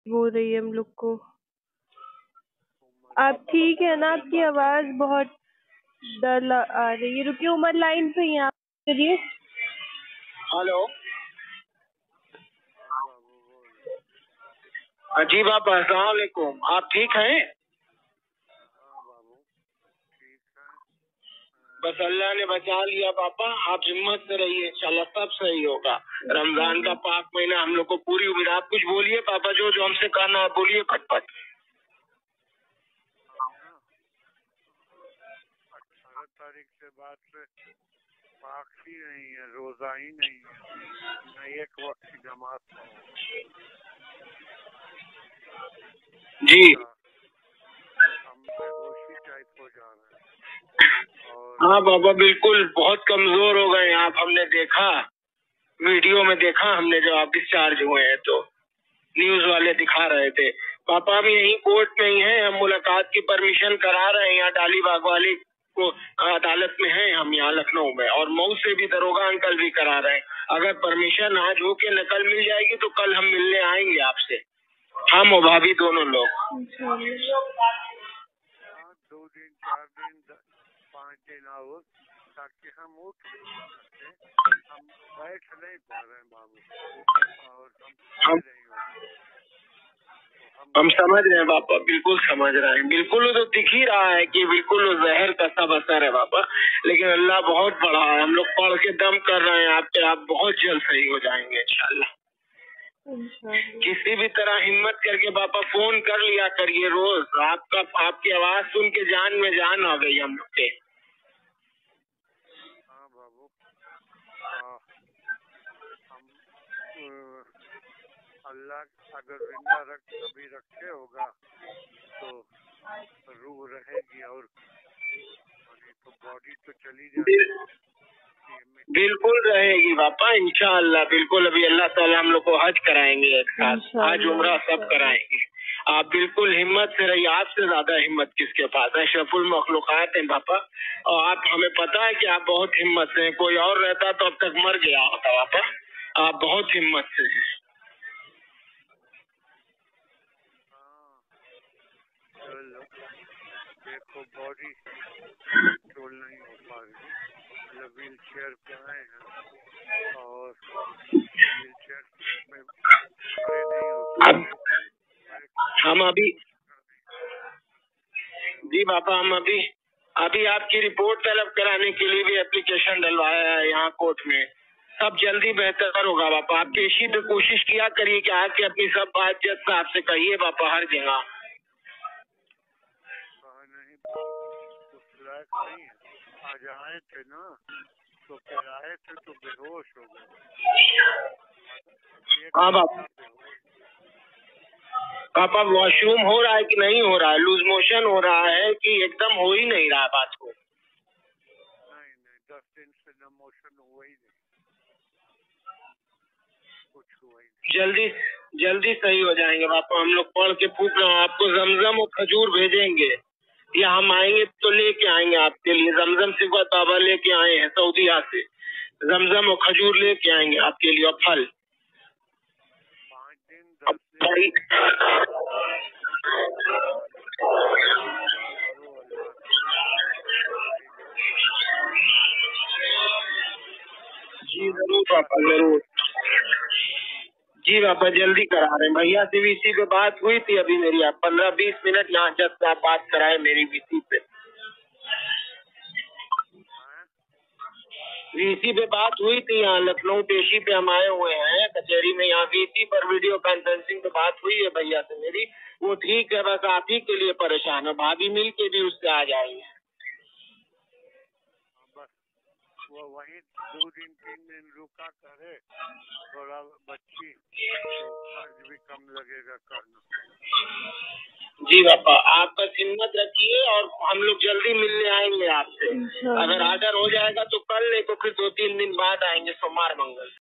हो रही है हम लोग को। आप ठीक है ना? आपकी आवाज बहुत डर आ रही है। रुकिए, उमर लाइन पे ही आप करिए। हेलो जी बाबा, अस्सलाम वालेकुम। आप ठीक हैं? बस अल्लाह ने बचा लिया पापा। आप हिम्मत से रहिए, इंशाल्लाह सब सही होगा। रमजान का पाक महीना हम लोग को पूरी उम्मीद। आप कुछ बोलिए पापा, जो जो हमसे कहना आप बोलिए फटफट। 18 तारीख से बाद से पाक ही नहीं है, रोजा ही नहीं है, न एक वक्त की जमात जी हम बेहोशी टाइप हो जा रहे हैं। और हाँ बाबा, बिल्कुल बहुत कमजोर हो गए आप। हमने देखा, वीडियो में देखा हमने, जब आप डिस्चार्ज हुए हैं तो न्यूज वाले दिखा रहे थे। पापा भी यहीं कोर्ट में ही हैं। हम मुलाकात की परमिशन करा रहे हैं यहाँ डालीबाग वाली को अदालत में हैं हम यहाँ लखनऊ में, और मऊ से भी दरोगा अंकल भी करा रहे हैं। अगर परमिशन आज हो के नकल मिल जाएगी तो कल हम मिलने आएंगे आपसे, हम और भाभी दोनों लोग। 2 दिन 4 दिन 5 दिन और, ताकि हम उठ सके। हम बैठ नहीं पा रहे हैं बाबू, और हम समझ रहे हैं पापा, बिल्कुल समझ रहे हैं। बिल्कुल वो तो दिख ही रहा है कि बिल्कुल वो जहर का सब असर है पापा, लेकिन अल्लाह बहुत बड़ा है। हम लोग पढ़ के दम कर रहे हैं आपके, आप बहुत जल्द सही हो जाएंगे इंशाल्लाह। किसी भी तरह हिम्मत करके पापा फोन कर लिया करिए रोज। आपकी आवाज सुन के जान में जान आ गई हम लोग के। हाँ बाबू, हम अल्लाह अगर जिंदा कभी रखे होगा तो रूह रहेगी, और तो बॉडी तो चली जाएगी। बिल्कुल रहेगी पापा इंशाअल्लाह, बिल्कुल। अभी अल्लाह ताला हम लोग को हज कराएंगे एक साथ, हज उम्रा सब कराएंगे। आप बिल्कुल हिम्मत से रहिए। आपसे ज्यादा हिम्मत किसके पास है? अशरफुल मखलूकात हैं पापा, और आप, हमें पता है कि आप बहुत हिम्मत से हैं। कोई और रहता तो अब तक मर गया होता पापा। आप बहुत हिम्मत से हैं। देखो बॉडी कंट्रोल नहीं हो पा रही, मतलब व्हील चेयर पे आए हैं और व्हील चेयर में खड़े नहीं हो सकते। हम अभी जी पापा, हम अभी आपकी रिपोर्ट तलब कराने के लिए भी एप्लीकेशन डलवाया है यहाँ कोर्ट में। सब जल्दी बेहतर होगा पापा। आप पेशी पे कोशिश किया करिए कि आके अपनी सब बात जज साहब से कहिए पापा, हर जगह। नहीं है, आज आए थे ना तो फिर आए थे तो बेहोश हो गए। हाँ पापा, वॉशरूम हो रहा है कि नहीं हो रहा है? लूज मोशन हो रहा है कि एकदम हो ही नहीं रहा बात को? नहीं 10 दिन से न मोशन हुआ ही नहीं, कुछ हुआ ही नहीं। जल्दी सही हो जाएंगे पापा। हम लोग पढ़ के पूछ रहे हैं, आपको जमजम और खजूर भेजेंगे, या हम आएंगे तो लेके आएंगे आपके लिए। जमजम सिवा बाबा लेके आए हैं सऊदीया से, जमजम और खजूर लेके आएंगे आपके लिए, और फल। 5 दिन 10 दिन जी जरूर पापा, जरूर। जी पापा, जल्दी करा रहे हैं। भैया से वीसी पे बात हुई थी अभी मेरी। आप 15-20 मिनट यहाँ जब से आप बात कराए मेरी वीसी पे। वीसी पे बात हुई थी यहाँ लखनऊ पेशी पे। हम आए हुए हैं कचहरी में, यहाँ वीसी पर वीडियो कॉन्फ्रेंसिंग पे बात हुई है भैया से मेरी। वो ठीक है, बस आप ही के लिए परेशान है। भाभी मिल के भी उससे आ जाएंगे। बस वो वही 2 दिन 3 दिन रुका करे, थोड़ा बच्ची तो खर्च भी कम लगेगा करना। जी पापा, आप बस हिम्मत रखिए, और हम लोग जल्दी मिलने आएंगे आपसे। अगर आर्डर हो जाएगा तो कल, नहीं तो फिर 2-3 दिन बाद आएंगे, सोमवार मंगल।